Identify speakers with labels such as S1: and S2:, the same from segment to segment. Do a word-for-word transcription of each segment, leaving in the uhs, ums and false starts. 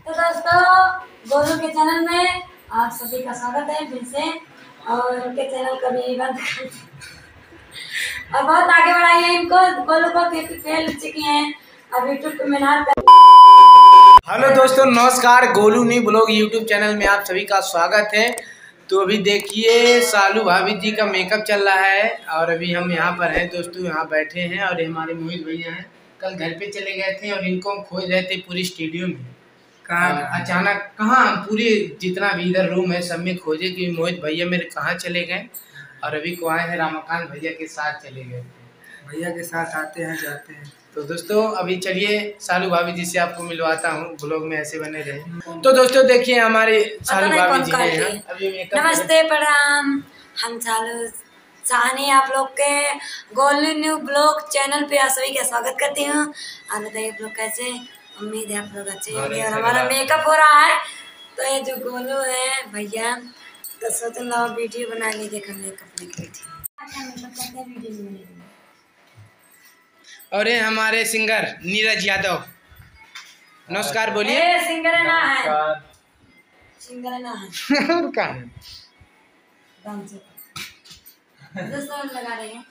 S1: तो दोस्तों गोलू के चैनल में आप सभी का स्वागत है फिर से। और उनके चैनल कभी बंद और बहुत आगे बढ़ाई है इनको। गोलू को फेल चुकी हैं अब यूट्यूब पे मेहनत कर।
S2: हेलो दोस्तों नमस्कार, Golu new blog YouTube channel में आप सभी का स्वागत है। तो अभी देखिए सालू भाभी जी का मेकअप चल रहा है और अभी हम यहाँ पर हैं दोस्तों, यहाँ बैठे हैं और ये हमारे मोहित भैया हैं। कल घर पे चले गए थे और इनको हम खोज रहे थे पूरी स्टूडियो में। कहाँ अचानक कहाँ हम पूरे जितना भी इधर रूम है सब में खोजे कि मोहित भैया मेरे कहाँ चले गए। और अभी को आए हैं रामाकांत भैया के साथ चले गए थे। भैया के साथ आते हैं जाते हैं। तो दोस्तों अभी चलिए सालू भाभी जी से आपको मिलवाता हूँ, ब्लॉग में ऐसे बने रहे। तो दोस्तों देखिए हमारे सालू भाभी जी हैं अभी मेकअप।
S1: नमस्ते प्रणाम, हम सालू साहनी आप लोग के गोलू न्यू ब्लॉग चैनल पे आप सभी का स्वागत करती हूँ। और बताइए आप लोग कैसे, उम्मीद है आप लोग अच्छे होंगे। और हमारा मेकअप हो रहा है तो ये जो गोलू है भैया तो सोच लो वीडियो बना ली, देखो मेकअप वीडियो।
S2: और ये हमारे सिंगर नीरज यादव, नमस्कार बोलिए।
S1: सिंगर ना है, सिंगर ना है
S2: और कहाँ है?
S1: दोस्तों लगा रहे हैं।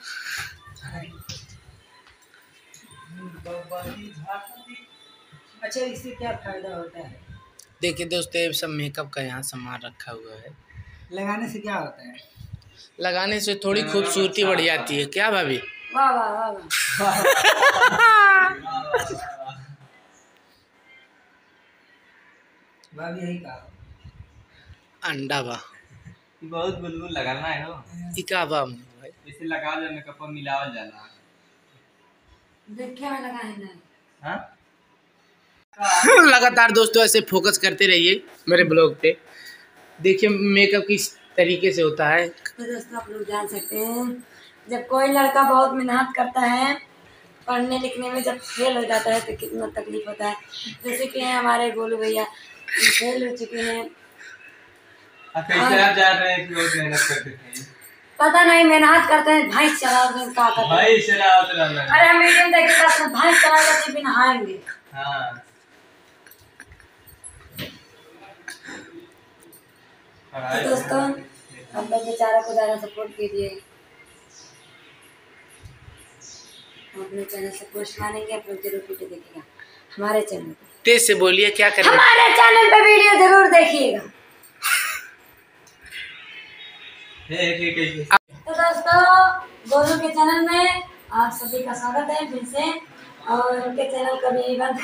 S1: अच्छा इससे क्या फायदा होता है?
S2: देखिए दोस्तों ये सब मेकअप का यहाँ सामान रखा हुआ है।
S3: लगाने से क्या होता है?
S2: लगाने से थोड़ी खूबसूरती बढ़ जाती है। क्या भाभी?
S1: वाह वाह वाह वाह।
S3: भाभी यही कहा
S2: अंडा बा
S4: बहुत बुलबुल लगाना है हो
S2: इका बा भाई,
S4: इसे लगा दे मेकअप में मिलावल जाला।
S1: देखिए मैं लगा है ना।
S4: हां
S2: लगातार दोस्तों ऐसे फोकस करते रहिए मेरे ब्लॉग पे। देखिए मेकअप किस तरीके से होता है।
S1: तो दोस्तों आप लोग जान सकते हैं जब कोई लड़का बहुत मेहनत करता है पढ़ने लिखने में, जब फेल हो जाता है तो कितना तकलीफ होता है। जैसे कि हमारे गोलू भैया फेल हो चुके हैं।
S4: कैसे आप जान रहे हैं कि बहुत मेहनत करते थे?
S1: पता नहीं मेहनत करते हैं, भैंस चरा का करते हैं।
S4: भाई शराब रहना।
S1: अरे हम वीडियो में देखे तो भैंस चरा के भी नहाएंगे।
S4: हां
S1: तो दोस्तों हम लोग बेचारा को ज़्यादा सपोर्ट कीजिए। अपने चैनल से पोस्ट मानेंगे, आप लोग जरूर वीडियो देखिएगा हमारे चैनल पे।
S2: तेज से बोलिए, क्या करें?
S1: हमारे चैनल पे वीडियो जरूर देखिएगा। तो दोस्तों गोलू के चैनल में आप सभी का स्वागत है फिर से। और उनके चैनल कभी बंद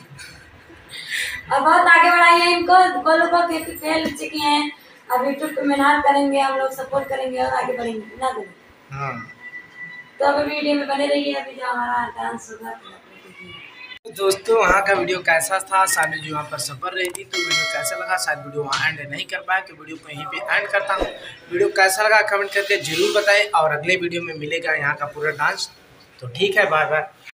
S1: और बहुत आगे बढ़ाई है इनको। गोलू को फेल चुकी हैं अब यूट्यूब पे मेहनत करेंगे, हम लोग सपोर्ट करेंगे और आगे बढ़ेंगे ना देंगे।
S2: हाँ
S1: तो अभी वीडियो में बने रहिए। अभी जो हमारा डांस होगा
S2: तो दोस्तों वहाँ का वीडियो कैसा था, सालू जी वहाँ पर सफर रही थी तो वीडियो कैसा लगा। शायद वीडियो वहाँ एंड नहीं कर पाए तो वीडियो को यहीं पे एंड करता हूँ। वीडियो कैसा लगा कमेंट करके जरूर बताएं और अगले वीडियो में मिलेगा यहाँ का पूरा डांस। तो ठीक है, बाय बाय।